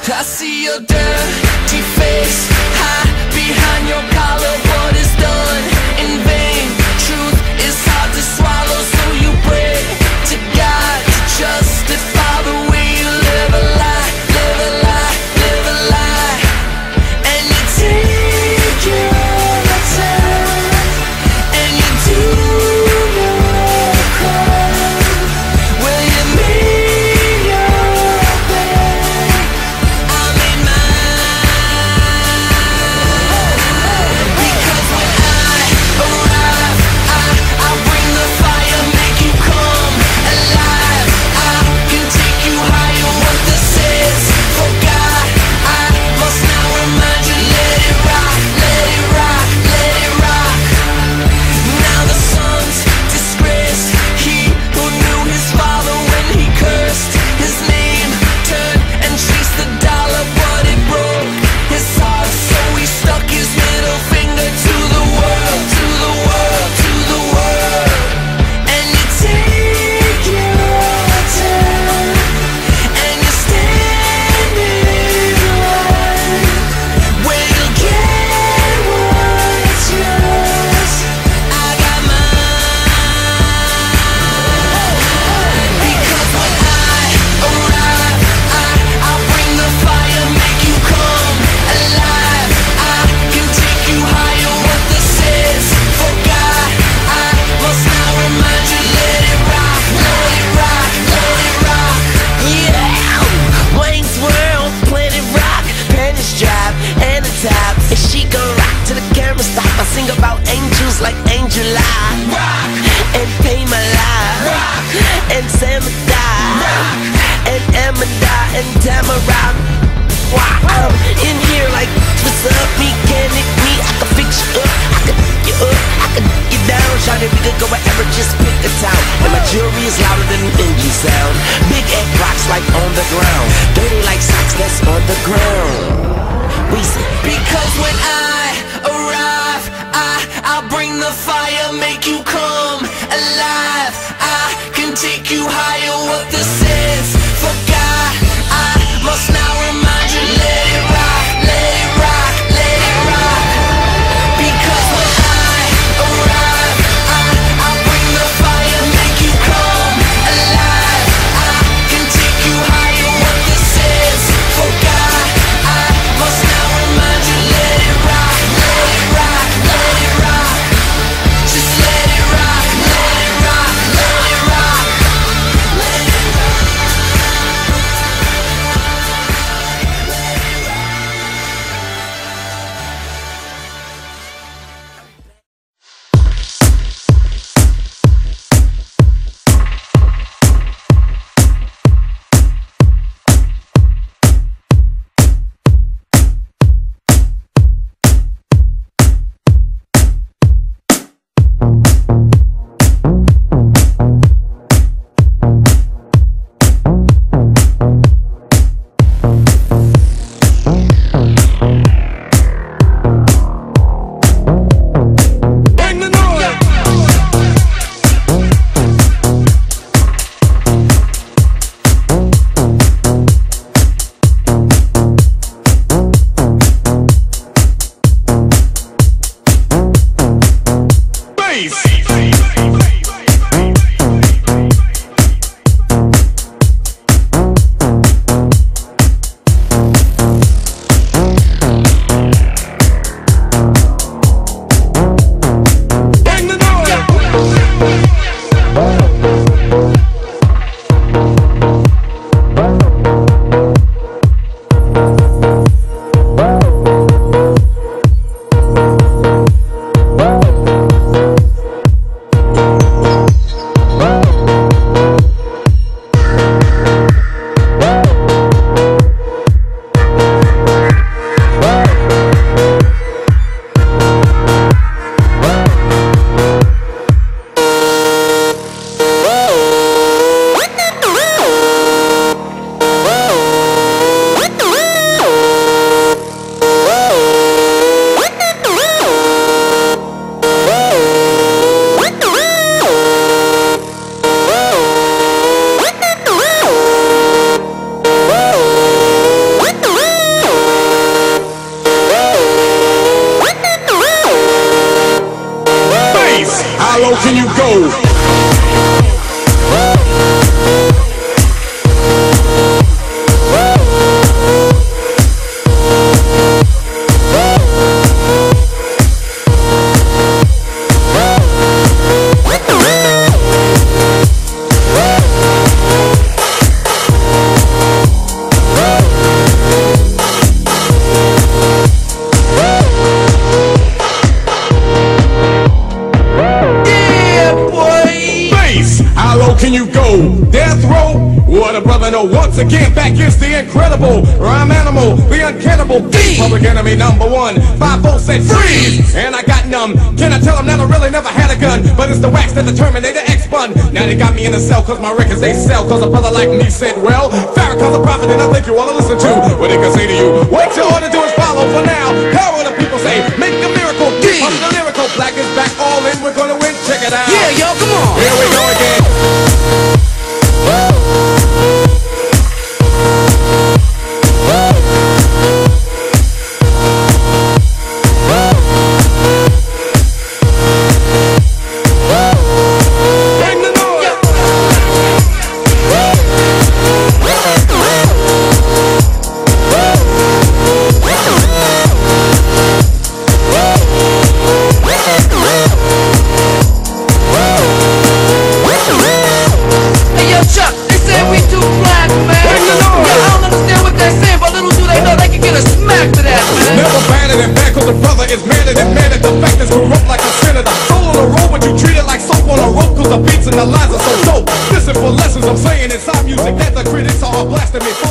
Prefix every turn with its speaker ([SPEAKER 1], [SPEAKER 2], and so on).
[SPEAKER 1] I see your dirty face, hide behind your collar. What is done in vain? Truth is hard to swallow, so you pray to God to justify the way you live a lie, live a lie, live a lie. And you take your time, and you do your crime. Will you mean your bed? I made mine. Because when I arrive, I'll bring the fire, make you come alive. I can take you higher, what this is. For God, I must now remind you, let it rock, let it rock, let it rock. Now the son's disgraced, he who knew his father when he cursed his name, turned and chased the dollar, but it broke his heart. So he stuck his middle finger to the world, to the world, to the world. And you take your time, and you stand in line, where you'll get what's yours. I got mine. Because when I arrive, I'll bring the fire, make you come alive. I can take you higher, what this is. For God, I must now remind you, let it rock, let it rock, let it rock. Yeah, Wayne's World, Planet Rock, panties drop and the top, and she gon' rock till the camera stop. I sing about angels like Angel Eye, rock, and Pay My Life, rock, and Samadai, rock, and Amanda, and Tamara. Why I'm in here like, what's up, mechanic me? I can fix you up, I can you up, I can you down. Shout it, we could go wherever, just pick a town. And my jewelry is louder than an engine sound. Big egg rocks like on the ground, dirty like socks that's on the ground. We say, because when I arrive, I'll bring the fire, make you come alive. I can take you higher, what this is. For God, I must now remind you, let it rock, let it rock, let it rock. Because when I arrive, I'll bring the fire, make you come alive. I can take you higher, what this is. For God, I must now remind you, let it rock, let it rock, let it rock. Just let it rock, let it rock, let it rock, let it rock.
[SPEAKER 2] Bass, how low can you go? Can you go? Death row? What a brother, no. Once again, back is the incredible rhyme animal, the uncannibal beat. Public enemy number one. 5-0 said freeze, and I got numb. Can I tell them that I really never had a gun? But it's the wax that the Terminator X spun. Now they got me in a cell cause my records they sell. Cause a brother like me said, well, Farrakhan's a prophet and I think you wanna listen to what they can say to you. What you ought to do is follow for now. Power the people say, make a miracle. I'm the lyrical, black is back, all in, we're gonna win, check it out.
[SPEAKER 1] Yeah, yo, come on.
[SPEAKER 2] Here we go again. The beats and the lines are so dope. Listen for lessons I'm saying inside music that the critics are blasting me.